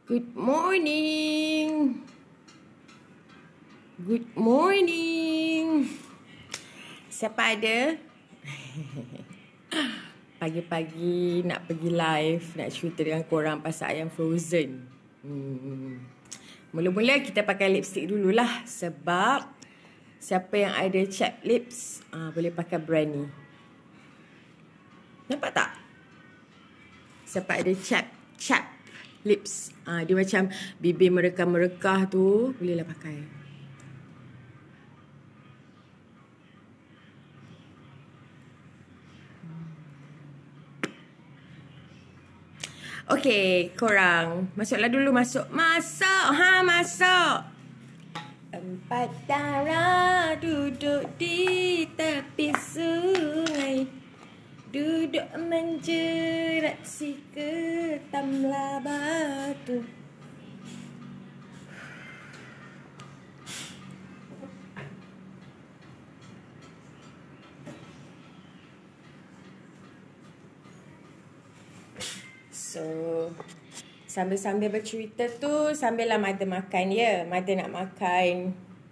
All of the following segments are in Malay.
Good morning. Good morning. Siapa ada? Pagi-pagi nak pergi live, nak cerita dengan korang pasal ayam frozen. Mula-mula kita pakai lipstick dululah. Sebab siapa yang ada chapped lips, boleh pakai brand ni. Nampak tak? Siapa ada chapped lips, dia macam bibir merekah-merekah tu, bolehlah pakai. Okey, korang masuklah dulu, masuk. Masuk. Empat darah duduk di tepi sungai, duduk menjerat si ketamlah batu. So, sambil-sambil bercerita tu, sambillah Mother makan ya. Mother nak makan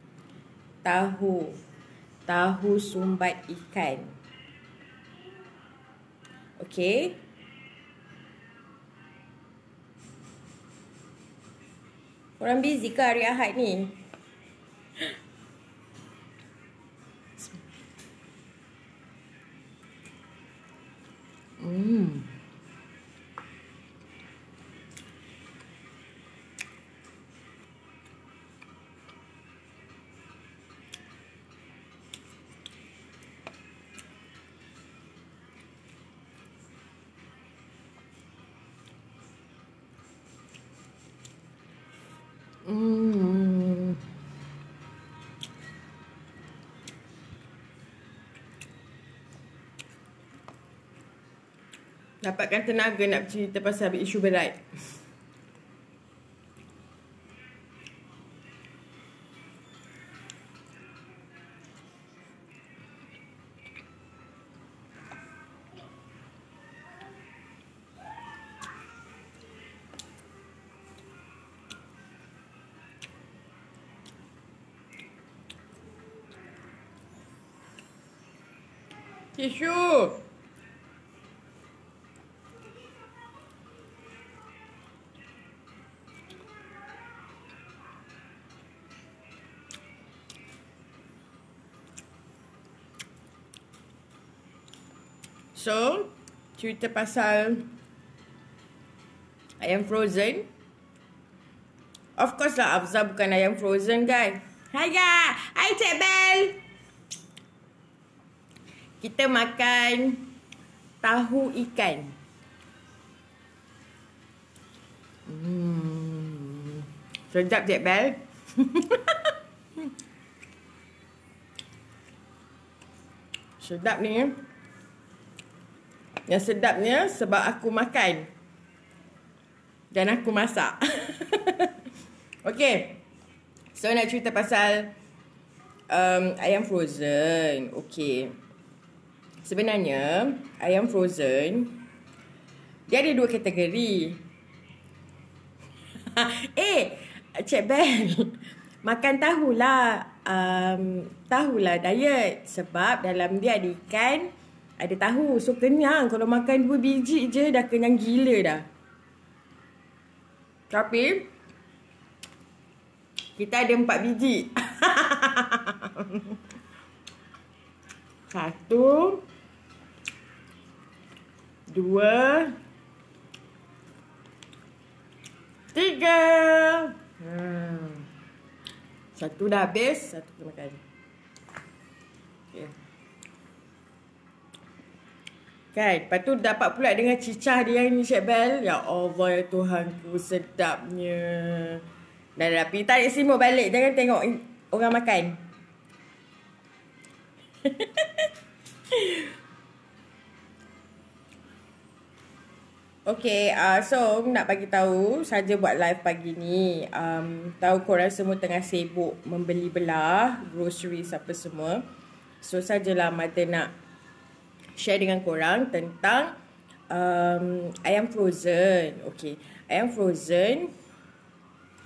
tahu sumbat ikan. Okay. Korang busy ke hari Ahad ni? Dapatkan tenaga nak cerita pasal isu berat. Tisu. So, cerita pasal ayam frozen. Of course lah, Afzal bukan ayam frozen, guys. Hai guys. Hai Cik Bel. Kita makan tahu ikan. Sedap Cik Bel. Sedap ni. Yang sedapnya sebab aku makan dan aku masak. Okay. So nak cerita pasal ayam frozen. Okay. Sebenarnya ayam frozen dia ada dua kategori. Cik Bel, makan tahulah. Tahulah diet. Sebab dalam dia ada ikan, ada tahu. So kenyang. Kalau makan 2 biji je dah kenyang gila dah. Tapi kita ada 4 biji. 1 2 3. Satu dah habis, satu kita makan. Okay. Kan, lepas tu dapat pula dengan cicah dia ni Cik Bel. Ya Allah ya Tuhanku, sedapnya. Dah pergi tarik selimut balik. Jangan tengok orang makan. Okay, so nak bagi tahu saja buat live pagi ni. Tahu korang semua tengah sibuk membeli belah, groceries apa semua. So sajalah Mother nak share dengan korang tentang ayam frozen. Okay, ayam frozen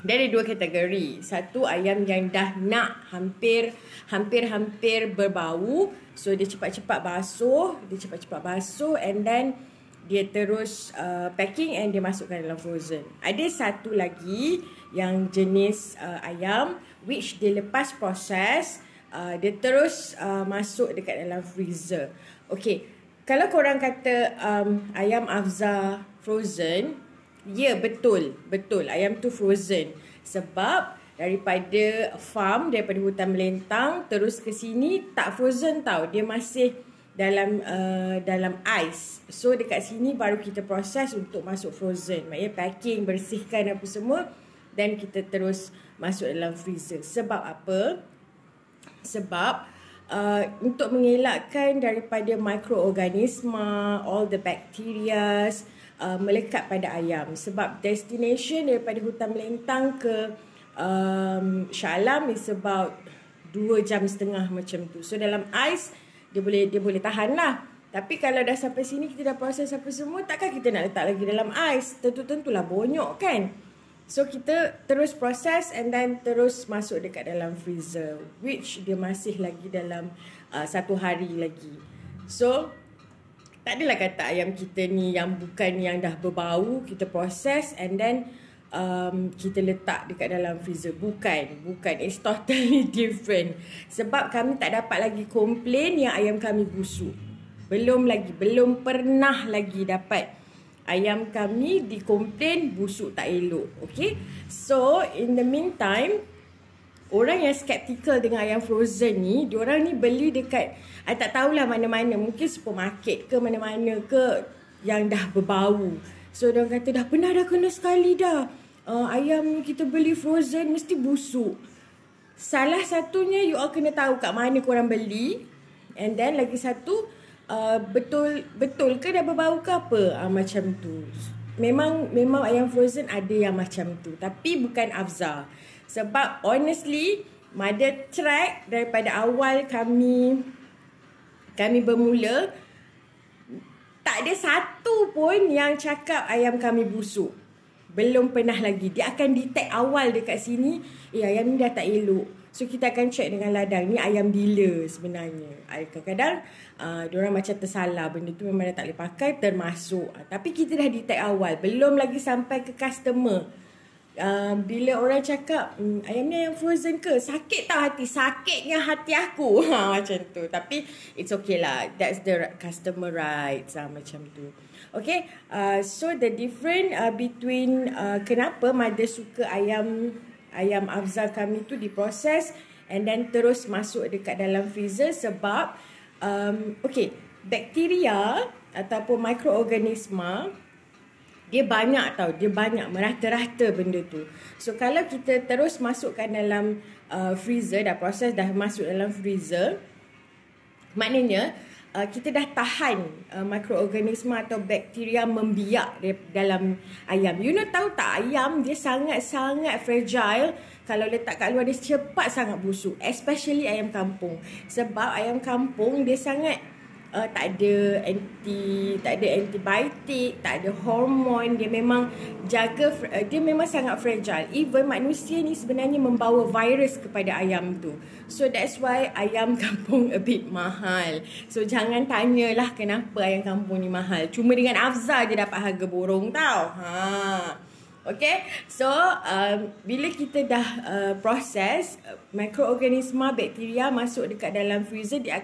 Dia ada dua kategori. Satu, ayam yang dah nak hampir berbau. So dia cepat-cepat basuh, and then dia terus packing and dia masukkan dalam frozen. Ada satu lagi yang jenis ayam which dia lepas proses, dia terus masuk dekat dalam freezer. Okay, kalau korang kata ayam Afza frozen, ya, betul ayam tu frozen. Sebab daripada farm, daripada hutan melintang terus ke sini tak frozen tau. Dia masih dalam ais. So dekat sini baru kita proses untuk masuk frozen. Maksudnya packing, bersihkan apa semua, dan kita terus masuk dalam freezer. Sebab apa? Sebab untuk mengelakkan daripada mikroorganisma, all the bacteria melekat pada ayam. Sebab destination daripada hutan melintang ke Shah Alam is about 2.5 jam macam tu. So dalam ais dia boleh tahan lah. Tapi kalau dah sampai sini, kita dah proses apa semua, takkan kita nak letak lagi dalam ais? Tentulah bonyok kan. So kita terus proses and then terus masuk dekat dalam freezer, which dia masih lagi dalam 1 hari lagi. So tak adalah kata ayam kita ni yang bukan yang dah berbau kita proses and then kita letak dekat dalam freezer. Bukan. It's totally different. Sebab kami tak dapat lagi komplain yang ayam kami busuk. Belum pernah lagi dapat ayam kami dikomplain busuk tak elok. Okay. So in the meantime, orang yang skeptical dengan ayam frozen ni, diorang ni beli dekat, I tak tahulah mana-mana, mungkin supermarket ke mana-mana ke yang dah berbau. So diorang kata dah pernah dah kena sekali dah, ayam kita beli frozen mesti busuk. Salah satunya, you all kena tahu kat mana korang beli. And then lagi satu, betul ke dah berbau ke apa, macam tu. Memang ayam frozen ada yang macam tu, tapi bukan Afza. Sebab honestly, Mother track daripada awal kami bermula, tak ada satu pun yang cakap ayam kami busuk. Belum pernah lagi. Dia akan detect awal dekat sini, ayam ni dah tak elok. So kita akan check dengan ladang, ni ayam bila sebenarnya. Kadang-kadang diorang macam tersalah, benda tu memang dah tak boleh pakai, termasuk. Tapi kita dah detect awal, belum lagi sampai ke customer. Bila orang cakap ayam ni ayam frozen ke, sakit tau hati, sakitnya hati aku. Macam tu. Tapi it's okay lah, that's the customer rights, macam tu. Okay, so the difference between kenapa Mother suka ayam Afza kami tu diproses and then terus masuk dekat dalam freezer. Sebab okay, bakteria ataupun mikroorganisma, dia banyak tau, dia banyak merata-rata benda tu. So kalau kita terus masukkan dalam freezer, dah proses, dah masuk dalam freezer, maknanya kita dah tahan mikroorganisma atau bakteria membiak dalam ayam. You know, tahu tak, ayam dia sangat-sangat fragile. Kalau letak kat luar, dia cepat sangat busuk. Especially ayam kampung. Sebab ayam kampung dia sangat tak ada antibiotik, tak ada hormon. Dia memang dia memang sangat fragile. Even manusia ni sebenarnya membawa virus kepada ayam tu. So that's why ayam kampung a bit mahal. So jangan tanyalah kenapa ayam kampung ni mahal. Cuma dengan Afza je dapat harga borong tau. Okay, so bila kita dah proses, mikroorganisma, bakteria masuk dekat dalam freezer, dia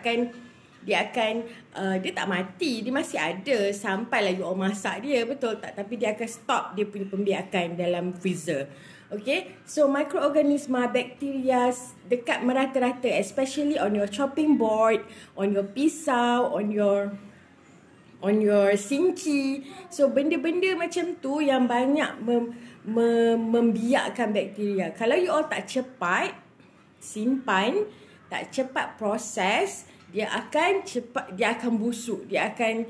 tak mati, dia masih ada sampailah you all masak dia, betul tak? Tapi dia akan stop dia punya pembiakan dalam freezer. Okay, so mikroorganisma, bakteria dekat merata-rata, especially on your chopping board, on your pisau, on your sinki. So benda-benda macam tu yang banyak membiakkan bakteria. Kalau you all tak cepat simpan, tak cepat proses, dia akan busuk, dia akan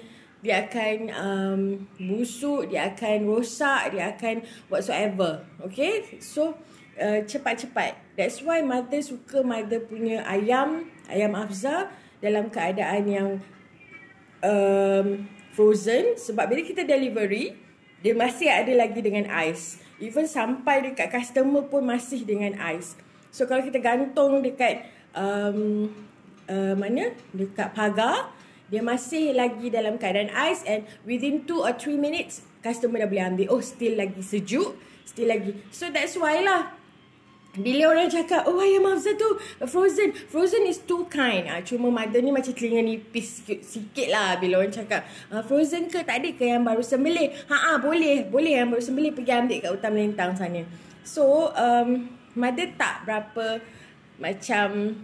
busuk, dia akan rosak, dia akan whatsoever. Okay, so cepat-cepat. That's why Mother punya ayam Afza dalam keadaan yang frozen. Sebab bila kita delivery, dia masih ada lagi dengan ais. Even sampai dekat customer pun masih dengan ais. So kalau kita gantung dekat mana? Dekat pagar, dia masih lagi dalam keadaan ais, and within 2 or 3 minutes customer dah boleh ambil. Oh, still lagi sejuk, still lagi. So that's why lah, bila orang cakap, oh ayam Hafsah tu frozen is too kind. Cuma mother ni macam telinga nipis sikit lah bila orang cakap, frozen ke, tak ada ke yang baru sembelih? Boleh yang baru sembelih pergi ambil kat Hutan Melintang sana. So mother tak berapa macam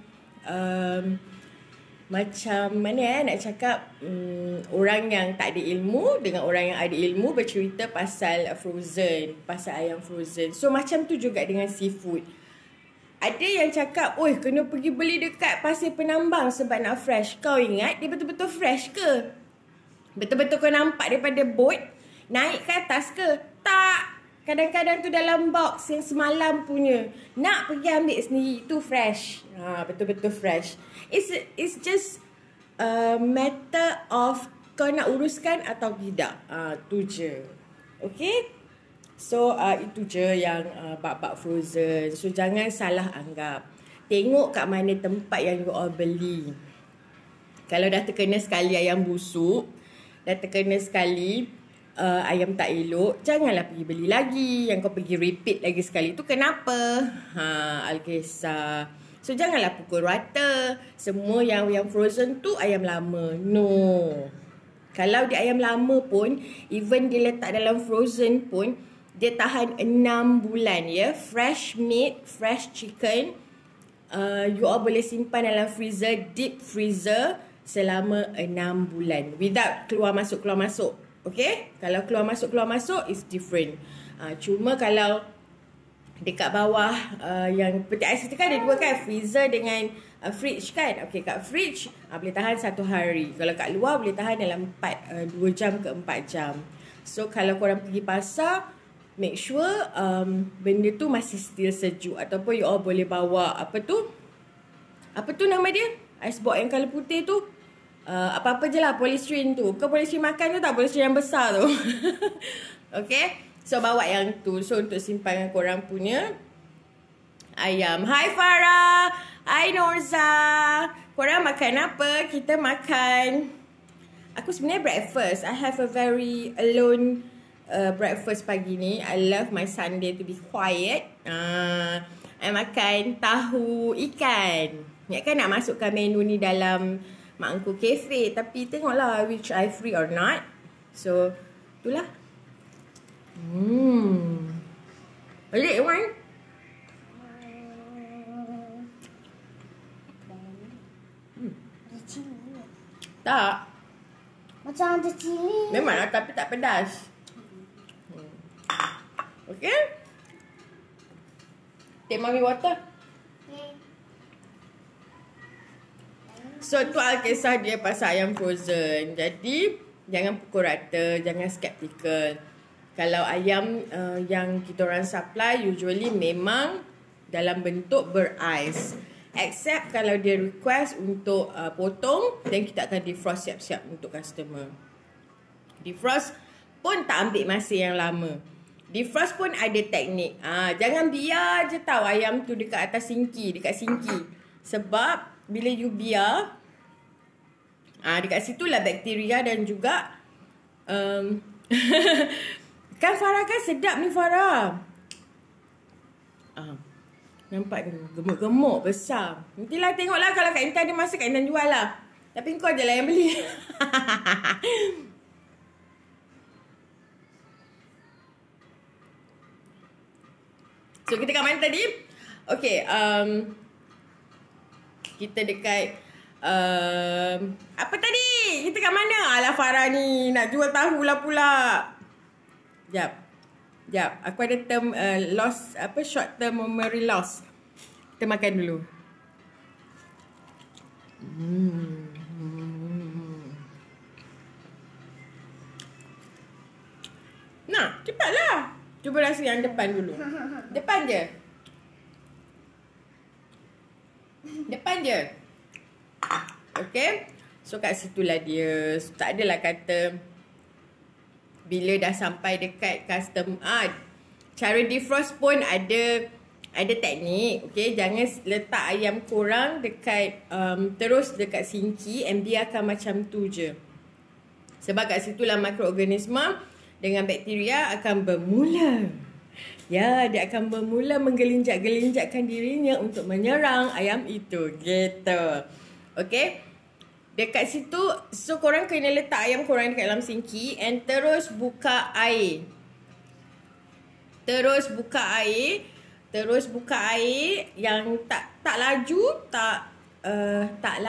mana nak cakap, orang yang tak ada ilmu dengan orang yang ada ilmu bercerita pasal frozen, pasal ayam frozen. So macam tu juga dengan seafood. Ada yang cakap, oi kena pergi beli dekat Pasir Penambang sebab nak fresh. Kau ingat dia betul-betul fresh ke? Betul-betul kau nampak daripada boat naik ke atas ke? Tak. Kadang-kadang tu dalam box yang semalam punya. Nak pergi ambil sendiri, tu fresh. Betul-betul fresh. It's just a matter of kau nak uruskan atau tidak. Tu je. Okay? So itu je yang bab-bab frozen. So jangan salah anggap. Tengok kat mana tempat yang you all beli. Kalau dah terkena sekali ayam busuk, dah terkena sekali ayam tak elok, janganlah pergi beli lagi. Yang kau pergi repeat lagi sekali tu kenapa? Alkisah. So janganlah pukul rata semua yang frozen tu ayam lama. No. Kalau dia ayam lama pun, even dia letak dalam frozen pun, dia tahan 6 bulan ya. Fresh meat, fresh chicken, you all boleh simpan dalam freezer, deep freezer selama 6 bulan. Without keluar masuk. Okay? Kalau keluar masuk is different. Cuma kalau dekat bawah yang peti ais kita kan ada dua kan, freezer dengan fridge kan. Okay, kat fridge boleh tahan 1 hari. Kalau kat luar boleh tahan dalam 2 jam ke 4 jam. So kalau korang pergi pasar, make sure benda tu masih still sejuk. Ataupun you all boleh bawa apa tu nama dia? Ice box yang colour putih tu. Apa-apa je lah, polystyrene tu. Kau polystyrene makan tu tak? Polystyrene yang besar tu. Okay? So bawa yang tu. So untuk simpan korang punya ayam. Hai Farah. Hai Norza. Korang makan apa? Kita makan, aku sebenarnya breakfast. I have a very alone breakfast pagi ni. I love my Sunday to be quiet. I makan tahu ikan. Ingatkan nak masukkan menu ni dalam Mak Engku Cafe, tapi tengoklah which I free or not. So itulah. Balik Wan. Tak. Macam ada cili. Memanglah, tapi tak pedas. Okay? Take mommy water. Okay. So tu Alkisah dia pasal ayam frozen. Jadi jangan pukul rata, jangan skeptical. Kalau ayam yang kita orang supply usually memang dalam bentuk berais. Except kalau dia request untuk potong, then kita akan defrost siap-siap untuk customer. Defrost pun tak ambil masa yang lama. Defrost pun ada teknik. Jangan biar je tahu ayam tu dekat atas sinki, dekat sinki. Sebab bila you biar, dekat situlah bakteria dan juga kan Farah kan sedap ni Farah. Nampak ni gemuk-gemuk besar. Nantilah tengoklah kalau Kak Intan ada masa Kak Intan jual lah. Tapi kau je lah yang beli. So kita kat mana tadi? Okay, kita dekat apa tadi? Kita kat mana? Alah Farah ni nak jual tahu lah pula. Jap, aku ada term loss, short term memory loss. Kita makan dulu. Nah, cepatlah. Cuba rasa yang depan dulu. Depan je. Okay. So kat situlah dia. So, tak adalah kata bila dah sampai dekat cara defrost pun ada teknik. Okay, jangan letak ayam korang dekat terus dekat sinki and biarkan macam tu je. Sebab kat situlah mikroorganisma dengan bakteria akan bermula. Ya, dia akan bermula menggelinjak-gelinjakkan dirinya untuk menyerang ayam itu. Gitu. Okay. Dekat situ, so korang kena letak ayam korang dekat dalam sinki and terus buka air. Terus buka air yang tak laju, tak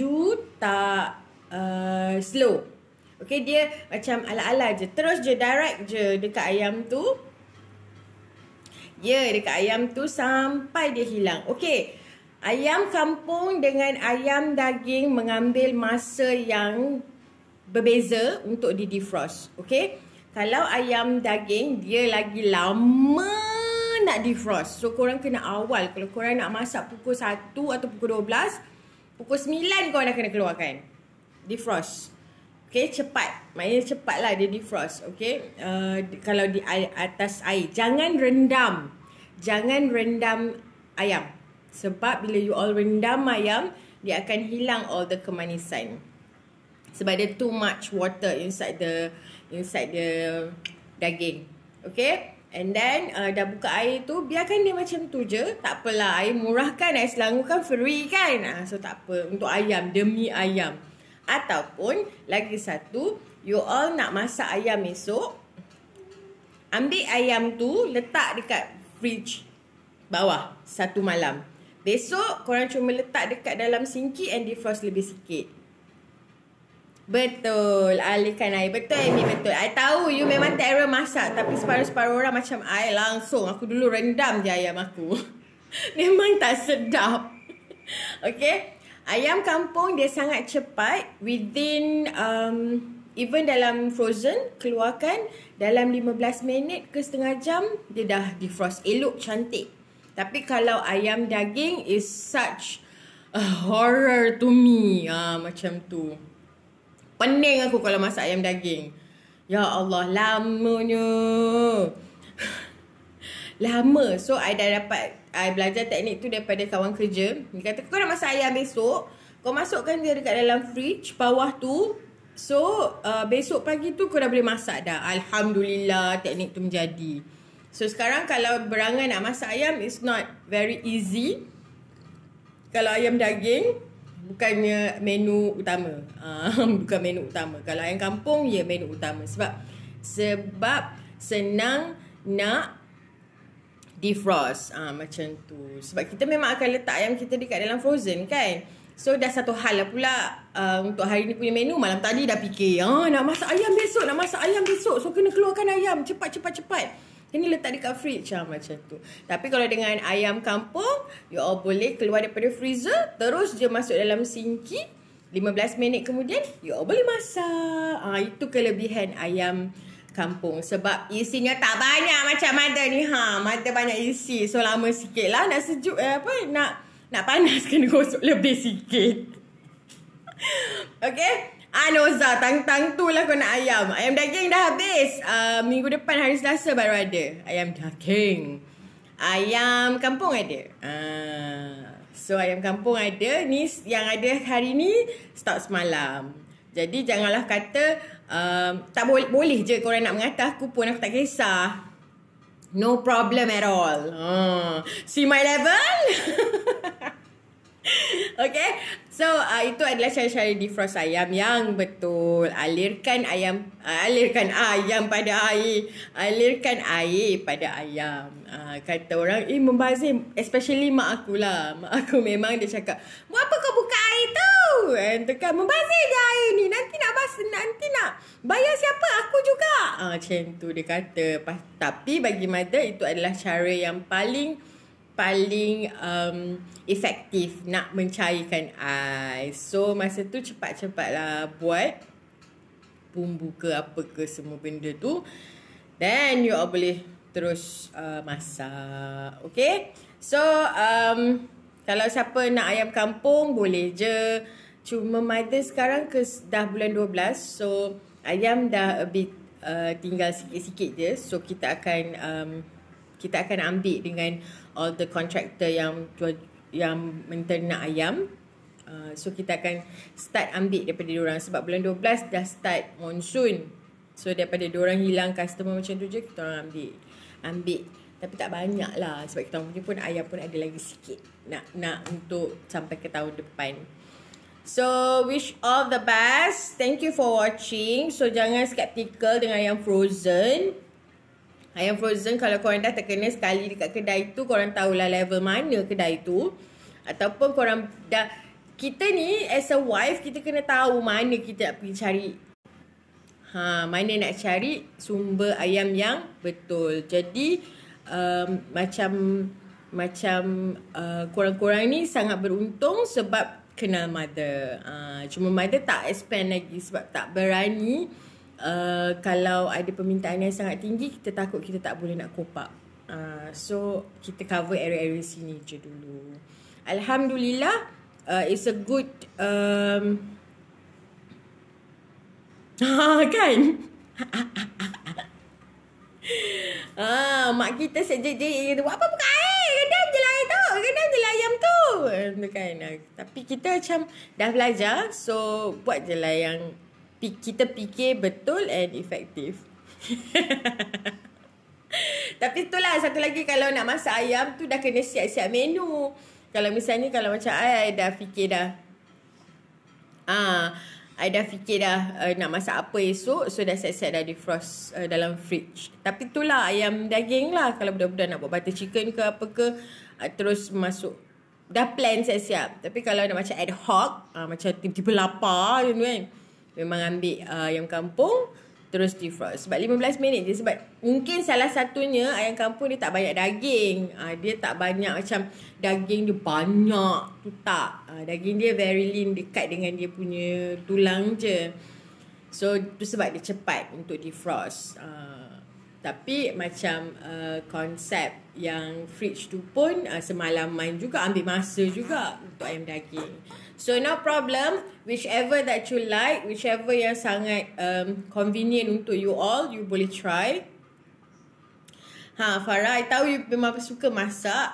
slow. Okay, dia macam ala-ala je. Terus je direct je dekat ayam tu. Ya, dekat ayam tu sampai dia hilang. Okay. Ayam kampung dengan ayam daging mengambil masa yang berbeza untuk di-defrost. Okay. Kalau ayam daging, dia lagi lama nak defrost. So, korang kena awal. Kalau korang nak masak pukul 1 atau pukul 12, pukul 9 korang dah kena keluarkan. Defrost. Okay, cepat. Maknanya cepat lah dia defrost. Okay. Kalau di atas air. Jangan rendam. Jangan rendam ayam. Sebab bila you all rendam ayam, dia akan hilang all the kemanisan. Sebab dia too much water inside the daging. Okay. And then dah buka air tu, biarkan dia macam tu je. Tak apalah, air murah kan, air Selangor kan free kan. So tak apa, untuk ayam, demi ayam. Ataupun lagi satu, you all nak masak ayam esok, ambil ayam tu, letak dekat fridge bawah 1 malam. Besok korang cuma letak dekat dalam sinki and defrost lebih sikit. Betul, alihkan air. Betul Amy, betul. I tahu you memang terror masak, tapi separuh-separuh orang macam I langsung. Aku dulu rendam je ayam aku. Memang tak sedap. Okay. Ayam kampung dia sangat cepat. Within even dalam frozen, keluarkan dalam 15 minit ke setengah jam, dia dah defrost. Elok, cantik. Tapi kalau ayam daging is such a horror to me. Macam tu. Pening aku kalau masak ayam daging. Ya Allah, lamanya. Lama. So, I belajar teknik tu daripada kawan kerja. Dia kata, kau nak masak ayam besok, kau masukkan dia dekat dalam fridge bawah tu. So, besok pagi tu kau dah boleh masak dah. Alhamdulillah, teknik tu menjadi. So, sekarang kalau berangan nak masak ayam, it's not very easy. Kalau ayam daging, bukannya menu utama. Bukan menu utama. Kalau ayam kampung, ya menu utama. Sebab senang nak defrost. Macam tu. Sebab kita memang akan letak ayam kita dekat dalam frozen kan. So, dah satu hal lah pula untuk hari ni punya menu. Malam tadi dah fikir, nak masak ayam besok. So, kena keluarkan ayam. Cepat. Ini letak dekat fridge macam tu. Tapi kalau dengan ayam kampung, you all boleh keluar daripada freezer, terus je masuk dalam sinki. 15 minit kemudian, you all boleh masak. Itu kelebihan ayam kampung. Sebab isinya tak banyak macam Mother ni. Mother banyak isi. So lama sikit lah. Nak sejuk, nak panas kena gosok lebih sikit. Okay. Noza, tang-tang tu lah kau nak ayam. Ayam daging dah habis. Minggu depan hari Selasa baru ada ayam daging. Ayam kampung ada. So ayam kampung ada. Ni yang ada hari ni stok semalam. Jadi janganlah kata tak boleh je korang nak mengata aku pun, aku tak kisah. No problem at all. See my level? Okay. So itu adalah cara-cara defrost ayam yang betul. Alirkan ayam pada air. Alirkan air pada ayam. Kata orang, membazir. Especially mak aku lah. Mak aku memang dia cakap, buat apa kau buka air tu? Tekan, membazir je air ni. Nanti nak bayar siapa? Aku juga. Macam tu dia kata. Tapi bagi Mother itu adalah cara yang paling efektif nak mencairkan air. So masa tu cepat-cepatlah buat bumbu ke apa ke semua benda tu. Then you all boleh terus masak. Okay. So kalau siapa nak ayam kampung boleh je. Cuma Mother sekarang dah bulan 12. So ayam dah a bit tinggal sikit-sikit je. So kita akan kita akan ambil dengan all the contractor yang menternak ayam. So kita akan start ambil daripada diorang sebab bulan 12 dah start monsoon. So daripada diorang hilang customer macam tu je, kita orang ambil. Tapi tak banyak lah sebab kita orang punya pun ayam pun ada lagi sikit nak untuk sampai ke tahun depan. So wish all the best. Thank you for watching. So jangan skeptical dengan ayam frozen. Ayam frozen kalau korang dah terkena sekali dekat kedai tu, korang tahulah level mana kedai tu. Ataupun korang dah, kita ni as a wife, kita kena tahu mana kita nak pergi cari. Mana nak cari sumber ayam yang betul. Jadi macam korang-korang ni sangat beruntung sebab kenal mother. Cuma mother tak expand lagi sebab tak berani. Kalau ada permintaan yang sangat tinggi, kita takut kita tak boleh nak cope up. So kita cover area-area sini je dulu. Alhamdulillah, it's a good kan? Mak kita sejek-jek kata, apa buka air? Kedam je lah air tu. Kedam je lah ayam tu. Kan? Tapi kita macam dah belajar. So buat je lah yang kita fikir betul and efektif. Tapi itulah satu lagi, kalau nak masak ayam tu dah kena siap-siap menu. Kalau misalnya kalau macam I dah fikir dah. I dah fikir dah nak masak apa esok. So dah siap-siap dah defrost dalam fridge. Tapi itulah ayam daging lah. Kalau budak-budak nak buat butter chicken ke apa ke, terus masuk. Dah plan siap-siap. Tapi kalau nak macam ad hoc, macam tiba-tiba lapar je kan, memang ambil ayam kampung terus defrost. Sebab 15 minit je. Sebab mungkin salah satunya ayam kampung dia tak banyak daging. Dia tak banyak macam daging dia banyak. Tu tak. Daging dia very lean, dekat dengan dia punya tulang je. So tu sebab dia cepat untuk defrost. Tapi macam konsep yang fridge tu pun semalaman juga, ambil masa juga untuk ayam daging. So no problem, whichever that you like, whichever yang sangat convenient untuk you all, you boleh try. Farah, I tahu you memang suka masak.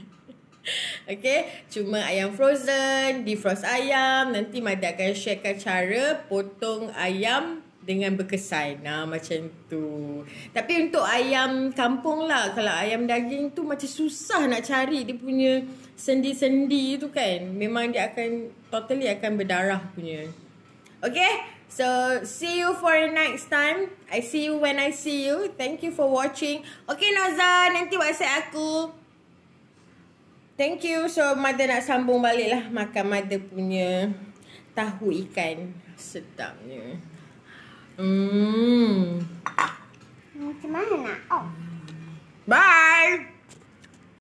Okay, cuma ayam frozen, defrost ayam. Nanti Mada akan sharekan cara potong ayam dengan berkesan. Macam tu. Tapi untuk ayam kampung lah, kalau ayam daging tu macam susah nak cari dia punya sendi-sendi tu kan. Memang dia akan totally akan berdarah punya. Okay, so see you for the next time. I see you when I see you. Thank you for watching. Okay Noza, nanti WhatsApp aku. Thank you. So Mother nak sambung balik lah makan Mother punya tahu ikan. Sedapnya.